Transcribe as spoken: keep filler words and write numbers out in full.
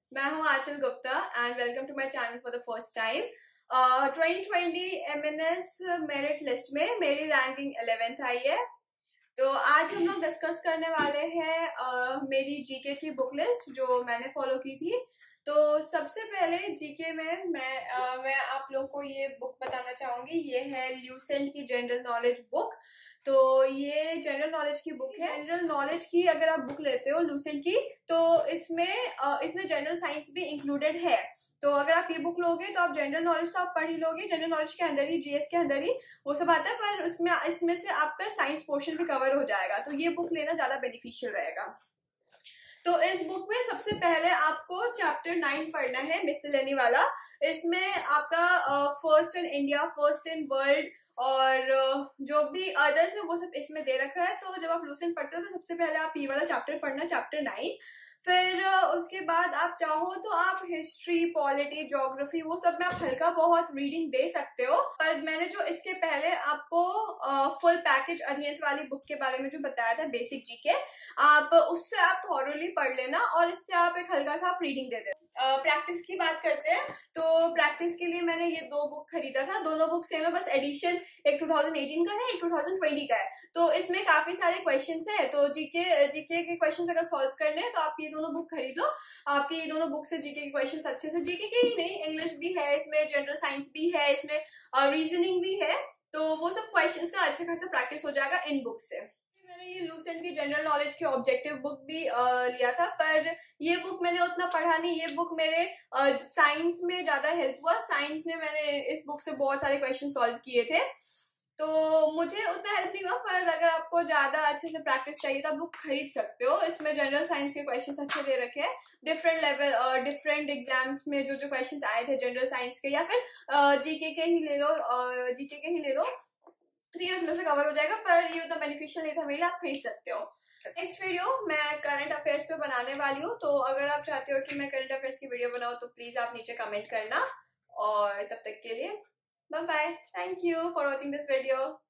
मैं हूँ Aanchal Gupta and welcome to my channel for the first time. Twenty twenty M N S merit list में मेरी ranking eleventh आई है। तो आज हम लोग डिस्कस करने वाले हैं uh, मेरी जीके की बुक लिस्ट जो मैंने फॉलो की थी। तो सबसे पहले जीके में मैं uh, मैं आप लोग को ये बुक बताना चाहूंगी। ये है ल्यूसेंट की जनरल नॉलेज बुक। तो ये जनरल नॉलेज की बुक है। जनरल नॉलेज की अगर आप बुक लेते हो लूसेंट की, तो इसमें इसमें जनरल साइंस भी इंक्लूडेड है। तो अगर आप ये बुक लोगे तो आप जनरल नॉलेज तो आप पढ़ ही लोगे, जनरल नॉलेज के अंदर ही, जीएस के अंदर ही वो सब आता है, पर उसमें इसमें से आपका साइंस पोर्शन भी कवर हो जाएगा। तो ये बुक लेना ज्यादा बेनिफिशियल रहेगा। तो इस बुक में सबसे पहले आपको चैप्टर नाइन पढ़ना है, मिसलेनी वाला। इसमें आपका first in India, first in world और uh, जो भी अदर्स है वो सब इसमें दे रखा है। तो जब आप लूसेंट पढ़ते हो तो सबसे पहले आप ये वाला चैप्टर पढ़ना, चैप्टर नाइन। फिर उसके बाद आप चाहो तो आप हिस्ट्री, पॉलिटी, ज्योग्राफी वो सब में आप हल्का बहुत रीडिंग दे सकते हो। पर मैंने जो इसके पहले आपको फुल पैकेज अरिहंत वाली बुक के बारे में जो बताया था, बेसिक जीके, आप उससे आप थॉरोली पढ़ लेना और इससे आप एक हल्का सा आप रीडिंग दे देना। प्रैक्टिस की बात करते हैं तो प्रैक्टिस के लिए मैंने ये दो बुक खरीदा था। दोनों बुक सेम है, बस एडिशन एक टू थाउजेंड एटीन का है, एक टू थाउजेंड ट्वेंटी का है। तो इसमें काफी सारे क्वेश्चंस है। तो जीके जीके के क्वेश्चंस अगर सॉल्व करने हैं तो आप ये दोनों बुक खरीद लो। आपके ये दोनों बुक से जीके के क्वेश्चंस अच्छे से, जीके के ही नहीं, इंग्लिश भी है इसमें, जनरल साइंस भी है इसमें, रीजनिंग भी है। तो वो सब क्वेश्चंस का अच्छे खासा प्रैक्टिस हो जाएगा इन बुक से। मैंने ये लूसेंट की जनरल नॉलेज की ऑब्जेक्टिव बुक भी आ, लिया था, पर ये बुक मैंने उतना पढ़ा नहीं। ये बुक मेरे साइंस में ज्यादा हेल्प हुआ। साइंस में मैंने इस बुक से बहुत सारे क्वेश्चन सॉल्व किए थे, तो मुझे उतना हेल्प नहीं हुआ। पर अगर आपको ज्यादा अच्छे से प्रैक्टिस चाहिए तो आप बुक खरीद सकते हो। इसमें जनरल साइंस के क्वेश्चंस अच्छे दे रखे हैं, डिफरेंट लेवल, डिफरेंट एग्जाम्स में जो जो क्वेश्चंस आए थे जनरल साइंस के, या फिर जीके के ही ले लो, जीके के ही ले लो, तो ये उसमें से कवर हो जाएगा। पर ये उतना बेनिफिशियल नहीं था मेरे लिए, आप खरीद सकते हो। नेक्स्ट वीडियो मैं करंट अफेयर्स पे बनाने वाली हूँ। तो अगर आप चाहते हो कि मैं करंट अफेयर्स की वीडियो बनाऊँ तो प्लीज आप नीचे कमेंट करना। और तब तक के लिए bye bye, thank you for watching this video.